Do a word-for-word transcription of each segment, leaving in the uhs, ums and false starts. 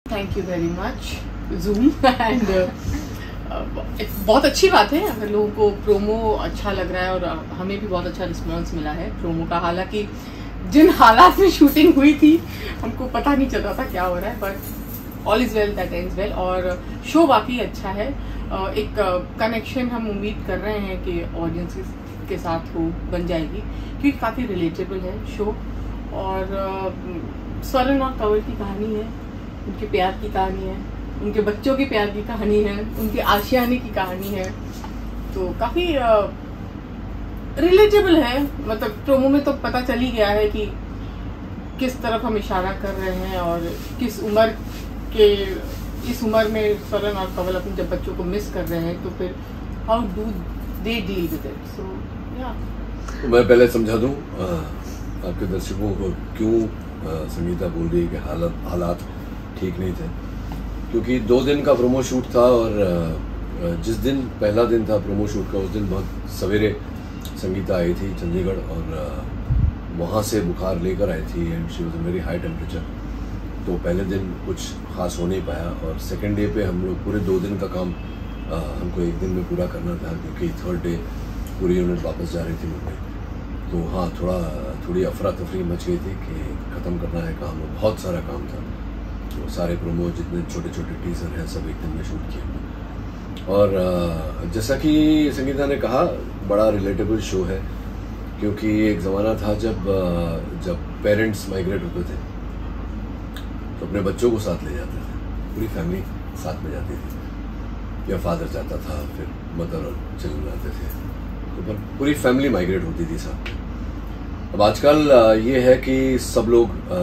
Thank you very much Zoom and बहुत अच्छी बात है अगर लोगों को प्रोमो अच्छा लग रहा है, और हमें भी बहुत अच्छा रिस्पांस मिला है प्रोमो का। हालांकि जिन हालात में शूटिंग हुई थी हमको पता नहीं चल रहा था क्या हो रहा है, but all is well that ends well. और शो वाकई अच्छा है, एक कनेक्शन हम उम्मीद कर रहे हैं कि ऑडियंस के साथ हो बन जाएगी, क्योंकि काफ़ी रिलेटेबल है शो। और स्वरण और कंवल की कहानी है, उनके प्यार की कहानी है, उनके बच्चों के प्यार की कहानी है, उनके आशियाने की कहानी है, तो काफ़ी रिलेटेबल है। मतलब प्रोमो में तो पता चल ही गया है कि किस तरफ हम इशारा कर रहे हैं, और किस उम्र के इस उम्र में स्वरण और कंवल अपने जब बच्चों को मिस कर रहे हैं तो फिर how do they deal with it. So या मैं पहले समझा दूं आपके दर्शकों को क्यों संगीता बोल रही है कि हालत हालात ठीक नहीं थे, क्योंकि दो दिन का प्रोमो शूट था, और जिस दिन पहला दिन था प्रोमो शूट का उस दिन बहुत सवेरे संगीता आई थी चंडीगढ़, और वहाँ से बुखार लेकर आई थी and she was a very high temperature. तो पहले दिन कुछ खास हो नहीं पाया, और सेकेंड डे पे हम लोग पूरे दो दिन का काम आ, हमको एक दिन में पूरा करना था, क्योंकि थर्ड डे पूरी यूनिट वापस जा रही थी मुंबई। तो हाँ, थोड़ा थोड़ी अफरा तफरी मच गई थी कि ख़त्म करना है काम, बहुत सारा काम था। तो सारे प्रोमो जितने छोटे छोटे टीजर हैं सब एक दिन में शूट किए। और आ, जैसा कि संगीता ने कहा, बड़ा रिलेटेबल शो है, क्योंकि एक ज़माना था जब जब पेरेंट्स माइग्रेट होते थे तो अपने बच्चों को साथ ले जाते थे, पूरी फैमिली साथ में जाती थी, या फादर जाता था, फिर मदर और चिल्ड्रन जाते थे, तो पर पूरी फैमिली माइग्रेट होती थी साथ में। अब आजकल ये है कि सब लोग आ,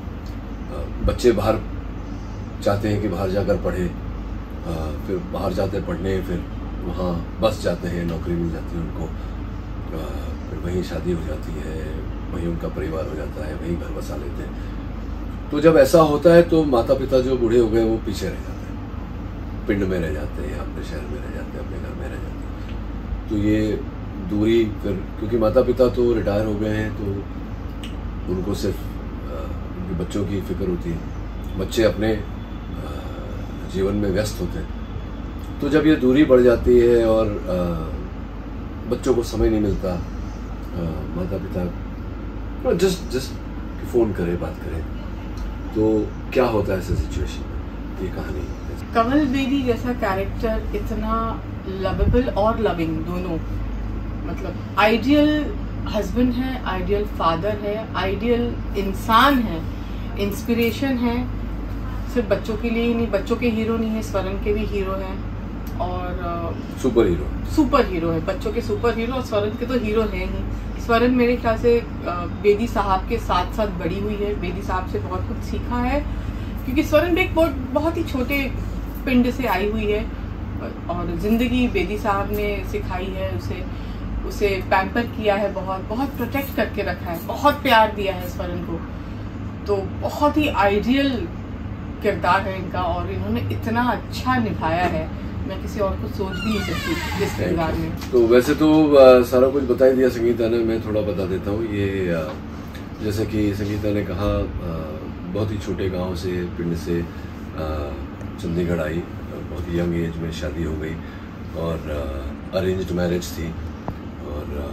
बच्चे बाहर चाहते हैं कि बाहर जाकर पढ़े, आ, फिर बाहर जाते पढ़ने, फिर वहाँ बस जाते हैं, नौकरी मिल जाती है उनको, आ, फिर वहीं शादी हो जाती है, वहीं उनका परिवार हो जाता है, वहीं घर बसा लेते हैं। तो जब ऐसा होता है तो माता पिता जो बूढ़े हो गए वो पीछे रह जाते हैं, पिंड में रह जाते हैं, अपने शहर में रह जाते हैं, अपने घर में रह जाते हैं। तो ये दूरी फिर, क्योंकि माता पिता तो रिटायर हो गए हैं, तो उनको सिर्फ उनके बच्चों की फिक्र होती है, बच्चे अपने जीवन में व्यस्त होते हैं। तो जब ये दूरी बढ़ जाती है और बच्चों को समय नहीं मिलता, माता पिता जस्ट जस्ट फ़ोन करे, बात करे, तो क्या होता है ऐसे सिचुएशन में। ये कहानी कंवल बेदी जैसा कैरेक्टर इतना लवेबल और लविंग दोनों, मतलब आइडियल हस्बैंड है, आइडियल फादर है, आइडियल इंसान है, इंस्पिरेशन है, सिर्फ बच्चों के लिए ही नहीं, बच्चों के हीरो नहीं है, स्वरण के भी हीरो हैं, और सुपर हीरो सुपर हीरो है, बच्चों के सुपर हीरो, और स्वरण के तो हीरो हैं ही। स्वरण मेरे ख्याल से बेदी साहब के साथ साथ बड़ी हुई है, बेदी साहब से बहुत कुछ सीखा है, क्योंकि स्वरण भी एक बहुत बहुत ही छोटे पिंड से आई हुई है, और ज़िंदगी बेदी साहब ने सिखाई है उसे, उसे पैम्पर किया है, बहुत बहुत प्रोटेक्ट करके रखा है, बहुत प्यार दिया है स्वरण को। तो बहुत ही आइडियल किरदार है इनका, और इन्होंने इतना अच्छा निभाया है, मैं किसी और को सोच भी नहीं सकती इस किरदार में। तो वैसे तो आ, सारा कुछ बता ही दिया संगीता ने, मैं थोड़ा बता देता हूँ। ये आ, जैसे कि संगीता ने कहा, आ, बहुत ही छोटे गांव से, पिंड से चंडीगढ़ आई, बहुत ही यंग एज में शादी हो गई, और अरेंज्ड मैरिज थी, और आ,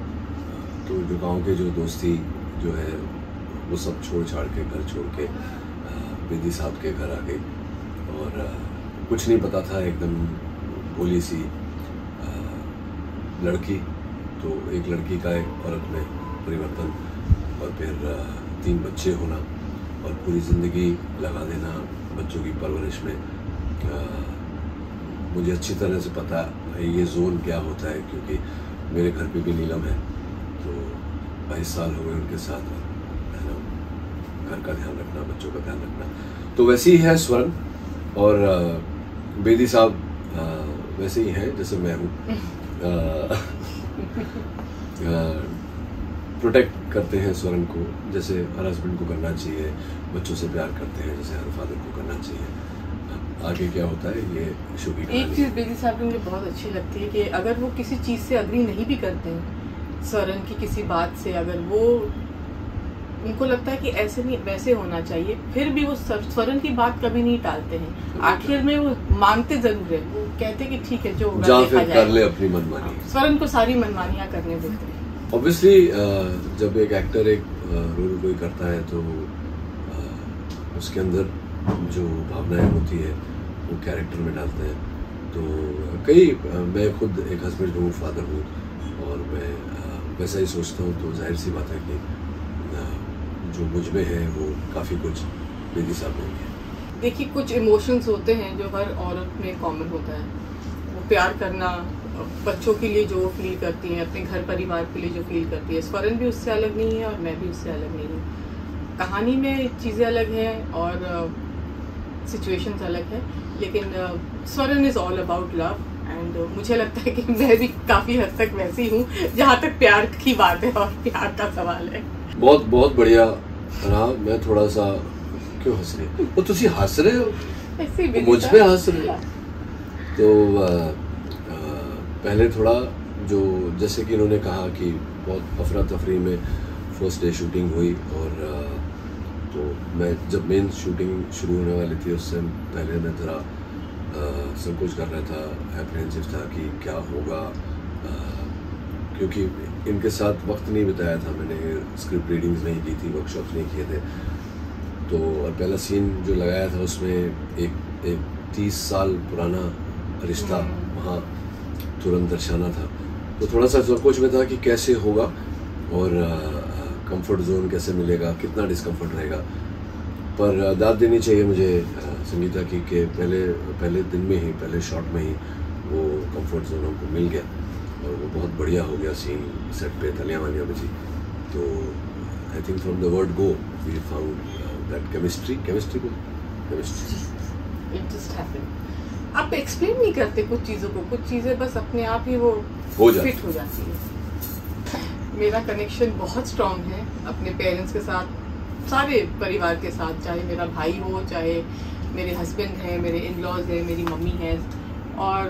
तो जो गांव के जो दोस्ती जो है वो सब छोड़ छाड़ के, घर छोड़ के बेदी साहब के घर आ गई, और आ, कुछ नहीं पता था, एकदम भोली सी आ, लड़की। तो एक लड़की का एक औरत में परिवर्तन, और फिर आ, तीन बच्चे होना, और पूरी ज़िंदगी लगा देना बच्चों की परवरिश में। आ, मुझे अच्छी तरह से पता है ये जोन क्या होता है, क्योंकि मेरे घर पे भी नीलम है, तो बाईस साल हो गए उनके साथ, है ना, घर का ध्यान रखना, बच्चों का ध्यान रखना। तो वैसे ही है स्वर्ण, और बेदी साहब वैसे ही हैं जैसे मैं हूँ, प्रोटेक्ट करते हैं स्वर्ण को जैसे हर हस्बैंड को करना चाहिए, बच्चों से प्यार करते हैं जैसे हर फादर को करना चाहिए। आगे क्या होता है ये शो की एक चीज़ बेदी साहब मुझे बहुत अच्छी लगती है कि अगर वो किसी चीज़ से अग्री नहीं भी करते हैं, स्वर्ण की किसी बात से, अगर वो उनको लगता है कि ऐसे नहीं वैसे होना चाहिए, फिर भी वो स्वरन की बात कभी नहीं टालते हैं। आखिर में वो मानते जरूर है, वो कहते कि ठीक है जो होगा देखा जाएगा, कर ले अपनी मनमानी। स्वरन को सारी मनमानियां करने देते हैं। ऑब्वियसली जब एक एक्टर एक रोल कोई करता है तो उसके अंदर जो भावनाएं होती है वो कैरेक्टर में डालते हैं। तो कई मैं खुद एक हस्बैंड हूँ, फादर हूँ, और मैं वैसा ही सोचता हूँ। तो जाहिर सी बात है कि जो मुझ में है वो काफ़ी कुछ बेदी साहब में है। देखिए, कुछ इमोशंस होते हैं जो हर औरत में कॉमन होता है। वो प्यार करना, बच्चों के लिए जो फील करती हैं, अपने घर परिवार के लिए जो फील करती है। स्वरन भी उससे अलग नहीं है और मैं भी उससे अलग नहीं हूँ। कहानी में चीज़ें अलग हैं और सिचुएशंस अलग है, लेकिन Swaran is all about love. And मुझे लगता है कि मैं भी काफ़ी हद तक वैसी हूँ जहाँ तक प्यार की बात है और प्यार का सवाल है। बहुत बहुत बढ़िया रहा। मैं थोड़ा सा क्यों हंस रहे हो? तुसी हंस रहे हो, मुझ पे हंस रहे हो। तो आ, आ, पहले थोड़ा जो जैसे कि इन्होंने कहा कि बहुत अफरा तफरी में फर्स्ट डे शूटिंग हुई, और आ, तो मैं जब मेन शूटिंग शुरू होने वाली थी उससे पहले मैं ज़रा सब कुछ कर रहा था, एप्रीहेंसिव था कि क्या होगा, आ, क्योंकि इनके साथ वक्त नहीं बिताया था मैंने, स्क्रिप्ट रीडिंग्स नहीं की थी, वर्कशॉप्स नहीं किए थे। तो और पहला सीन जो लगाया था उसमें एक एक तीस साल पुराना रिश्ता वहाँ तुरंत दर्शाना था। तो थोड़ा सा सोच में था कि कैसे होगा और कंफर्ट जोन कैसे मिलेगा, कितना डिस्कम्फर्ट रहेगा। पर दाद देनी चाहिए मुझे संगीता की कि पहले पहले दिन में ही, पहले शॉट में ही वो कंफर्ट जोन हमको मिल गया और वो बहुत बढ़िया हो गया। सीन सेट पे तलियां वालियां बची। तो I think from the word go we found that chemistry chemistry को केमिस्ट्री इट जस्ट हैपेंड। आप एक्सप्लेन नहीं करते कुछ चीज़ों को, कुछ चीज़ें बस अपने आप ही वो हो फिट हो जाती है। मेरा कनेक्शन बहुत स्ट्रांग है अपने पेरेंट्स के साथ, सारे परिवार के साथ, चाहे मेरा भाई हो, चाहे मेरे हस्बैंड हैं, मेरे इन लॉज हैं, मेरी मम्मी है। और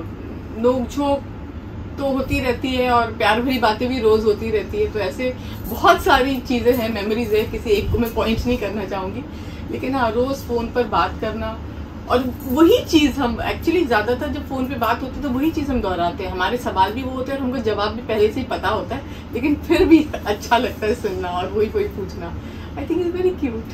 नोक झोंक तो होती रहती है और प्यार भरी बातें भी रोज़ होती रहती है। तो ऐसे बहुत सारी चीज़ें हैं, मेमोरीज है, किसी एक को मैं पॉइंट नहीं करना चाहूँगी, लेकिन हाँ, रोज़ फ़ोन पर बात करना और वही चीज़ हम एक्चुअली ज़्यादातर जब फ़ोन पे बात होती है तो वही चीज़ हम दोहराते हैं। हमारे सवाल भी वो होते हैं और हमको जवाब भी पहले से ही पता होता है, लेकिन फिर भी अच्छा लगता है सुनना और वही वही पूछना। I think is very cute.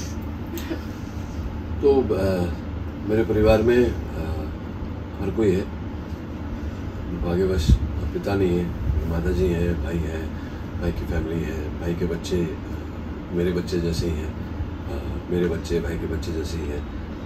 तो आ, मेरे परिवार में आ, हर कोई है। भाग्यवश पिता नहीं है, माता जी हैं, भाई है, भाई की फैमिली है, भाई के बच्चे मेरे बच्चे जैसे ही हैं, मेरे बच्चे भाई के बच्चे जैसे ही हैं।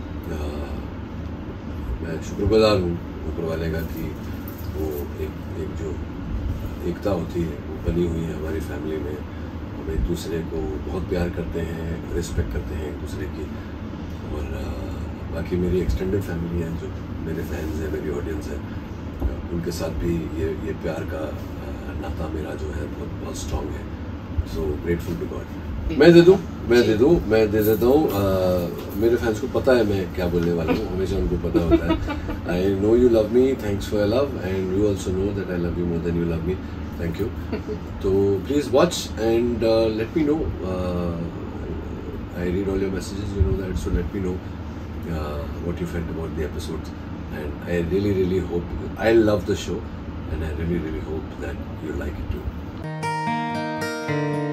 मैं शुक्रगुजार हूँ ऊपर वाले का कि वो एक एक जो एकता होती है वो बनी हुई है हमारी फैमिली में। हम एक दूसरे को बहुत प्यार करते हैं, रिस्पेक्ट करते हैं एक दूसरे की। और आ, बाकी मेरी एक्सटेंडेड फैमिली है, जो मेरे फैंस हैं, मेरी ऑडियंस है, उनके साथ भी ये ये प्यार का नाता मेरा जो है बहुत बहुत स्ट्रॉन्ग है। So grateful to God. मैं दे दूँ मैं दे दूँ मैं दे देता हूँ। मेरे फैंस को पता है मैं क्या बोलने वाला हूँ, हमेशा उनको पता होता है। I know you love me, thanks for your love, and you also know that I love you more than you love me. Thank you. तो please watch and let me know. I read all your messages, you know that, so let me know what you felt about the episodes, and I really really hope, I love the show and I really really hope that you like it too.